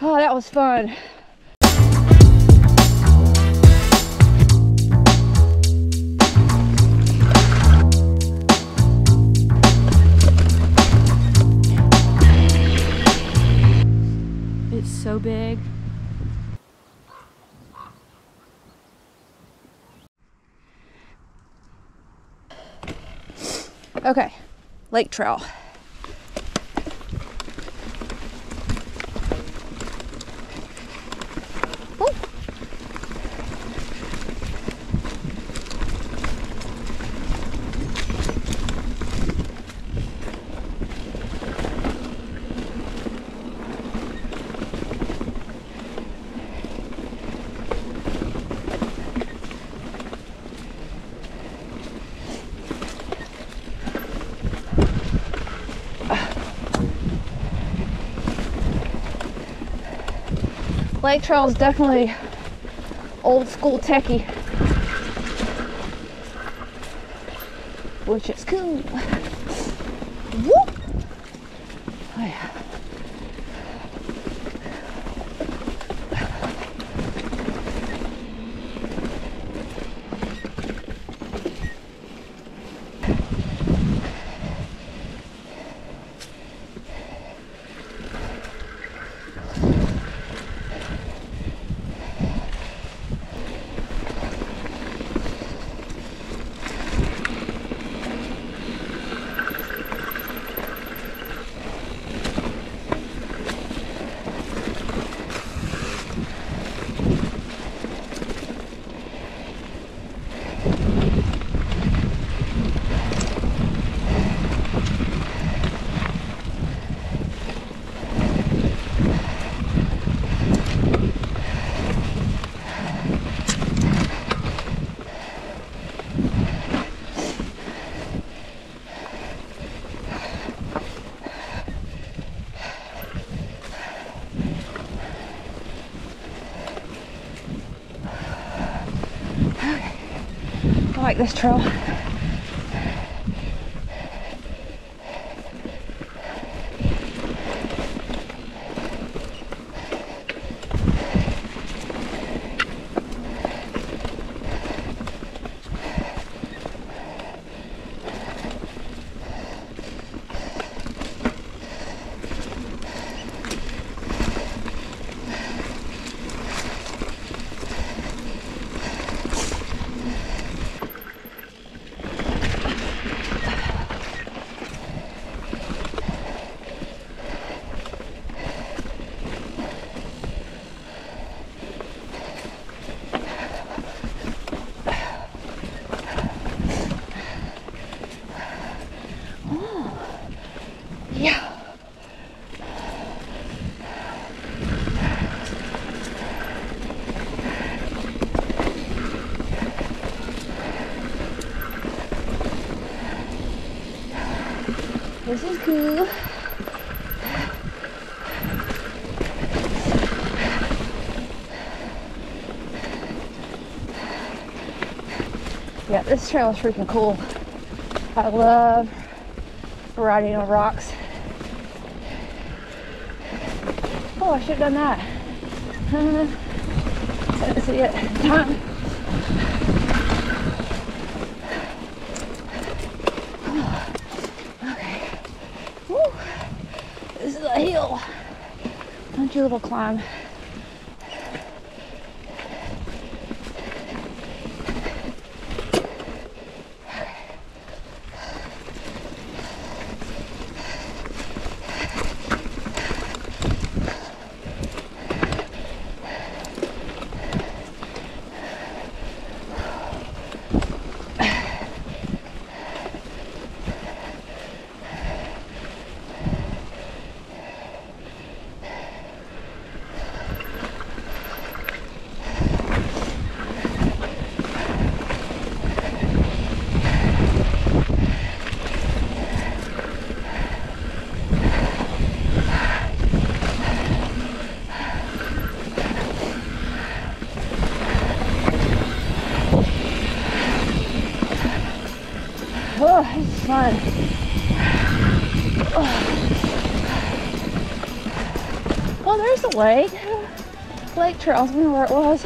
Oh, that was fun. It's so big. Okay, lake trail. Ooh. Lake trail is definitely old school techie, which is cool. Whoop! Oh yeah. I like this trail. Yeah. This is cool. Yeah, this trail is freaking cool. I love riding on rocks. Oh, I should have done that. Let's see it. Time. Okay. Woo. This is a hill. Don't do a little climb. Oh, this is fun. Oh, Oh, there's the lake. Lake trails. I wonder where it was.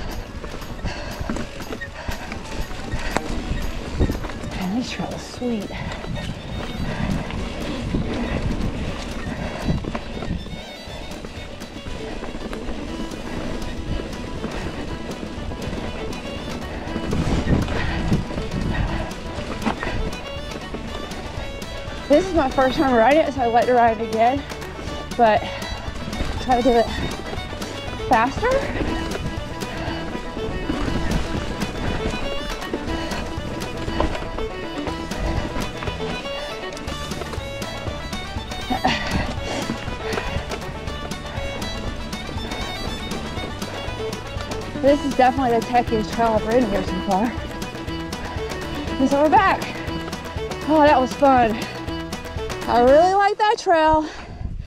Man, this trail is sweet. This is my first time riding it, so I'd like to ride it again, but try to do it faster. This is definitely the techiest trail I've ridden here so far. And so we're back. Oh, that was fun. I really like that trail.